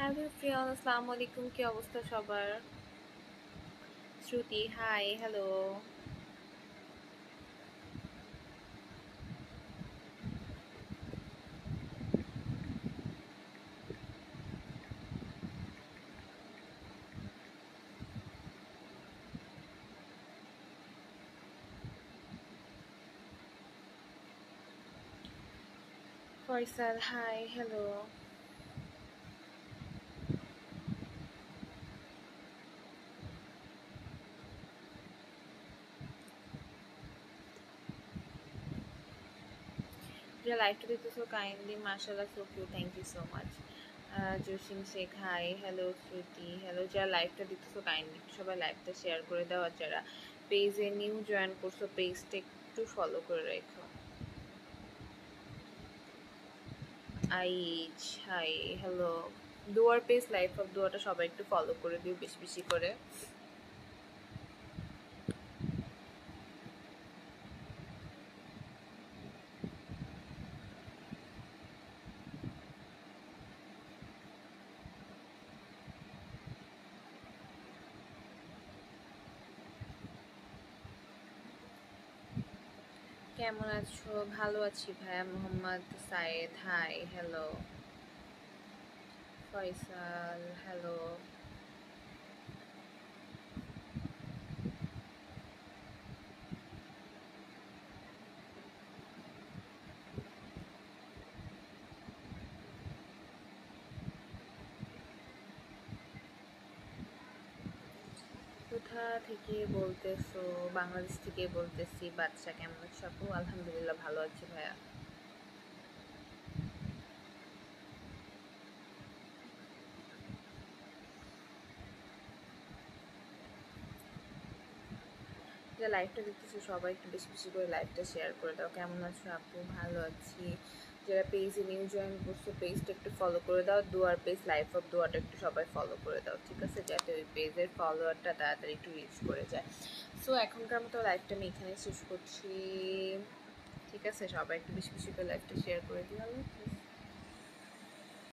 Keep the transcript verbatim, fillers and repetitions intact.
Hello ফ্রিয়ান, আসসালামু আলাইকুম। কি অবস্থা সবার? Shruti, hi, hello. Faisal, hi, hello. যারা লাইভটা দেখতেছো কাইন্ডলি মাশাআল্লাহ, so cute, thank you so much. Jasim Sheikh, hi, hello. Shruti, hello. যারা লাইভটা দেখতেছো কাইন্ডলি সবাই লাইভটা শেয়ার করে দাও। আর যারা পেজে নিউ জয়েন করছো পেজটা একটু ফলো করে রেখো। আইজ, হাই, হ্যালো। দুয়ার পেজ লাইভ অফ দুয়াটা সবাই একটু ফলো করে দিও বেশি বেশি করে। কেমন আছো? ভালো আছি ভাইয়া। Mohammad Sayed, hi, hello. Faisal, hello. কোথা থেকে বলতেছো? বাংলাদেশ থেকে বলতেছি। বাচ্চা, কেমন আছো আপু? আলহামদুলিল্লাহ ভালো আছি ভাইয়া। যারা লাইভটা দেখতেছো সবাই একটু বেশি বেশি করে লাইভটা শেয়ার করে দাও। কেমন আছো আপু? ভালো আছি। যারা পেজে নিউ জয়েন করছো পেজটা একটু ফলো করে দাও। দুয়ার পেজ লাইভ অফ দুয়ারটা একটু সবাই ফলো করে দাও, ঠিক আছে? যাতে ওই পেজের ফলোয়ারটা তাড়াতাড়ি একটু রিচ করে যায়। সো এখনকার মতো লাইভটা আমি এখানে শেষ করছি, ঠিক আছে? সবাই একটু বেশি বেশি করে লাইভটা শেয়ার করে দিও।